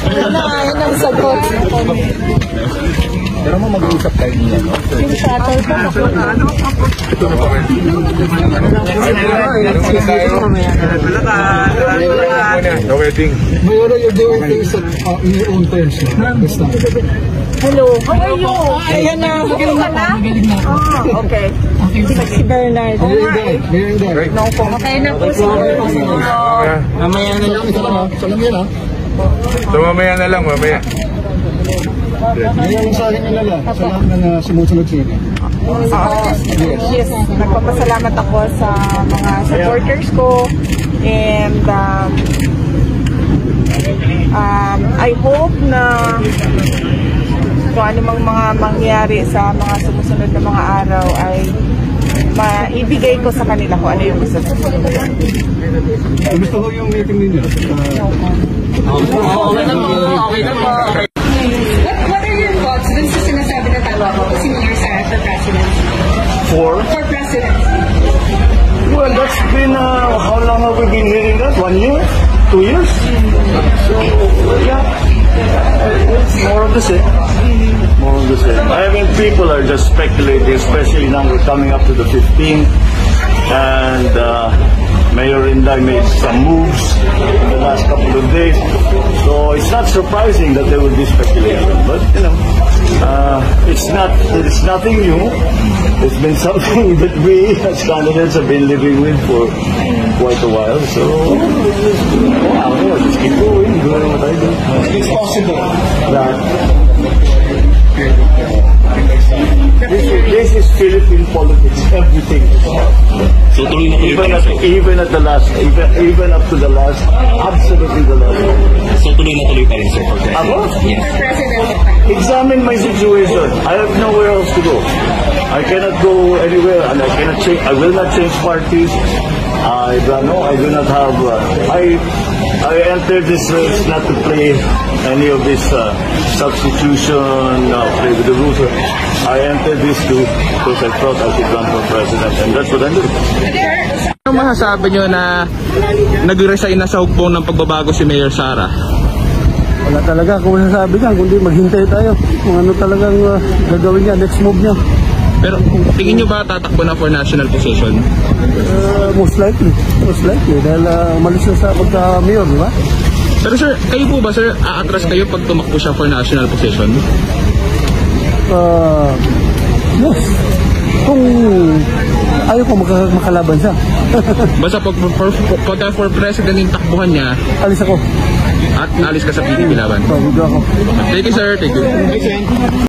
Yan ang sagot. Pero mo mag-uusap kayo niya, no? Yung shuttle pa ako. Ito na po. No wedding. Mayroon you're doing things at your own terms. Hello, how are you? Ayan na. Magaling na. Okay. Si Bernard. Mayroon there. No po. Okay na po siguro. Mamaya na lang. Salam yan, ha? So mamaya na lang, mamaya. Ngayon sa akin nila lang. Salamat na sumusunod siya. Yes, nagpapasalamat ako sa mga supporters ko and I hope na kung ano mang mga mangyari sa mga sumusunod na mga araw ay maibigay ko sa kanila kung ano yung gusto ko. Gusto ko yung meeting ninyo. What are your thoughts dun sa sinasabi na talo ako si Mayor Sara for president? For President. Well, that's been, how long have we been hearing that? 1 year? 2 years? So, yeah, it's more of the same. More of the same. I mean, people are just speculating, especially now we're coming up to the 15th, and Mayor Inday made some moves in the last couple of days. So it's not surprising that there will be speculation, but you know, it's nothing new. It's been something that we as candidates have been living with for quite a while. So just keep going, doing what I do. It's possible that this is Philippine politics. Everything. So tuloy na tuloy Even up to the last, absolutely the last. So tuloy na tuloy pa rin, sir, for president. Ako? Yes. Examine my situation. I have nowhere else to go. I cannot go anywhere, and I cannot change. I will not change parties. I do not have. I entered this race not to play any of this substitution, play with the rules. I entered this because I thought I should run for president, and that's what I'm doing. Ano masasabi nyo na nag-resign na sa hukbong ng pagbabago si Mayor Sara? Wala talaga kung masasabi niya, kundi maghintay tayo kung ano talagang gagawin niya, next move niya. Pero tingin nyo ba tatakbo na for national position? Most likely dahil umalis na sa pagka-mayor, di ba? Pero sir, kayo po ba sir, aatras kayo pag tumakbo siya for national position? Yes. Kung ayaw ko makalaban siya. Basta pag for president yung takbuhan niya, Alis ako. at alis ka sa PDP laban. Hindi ako. Thank you sir, thank you.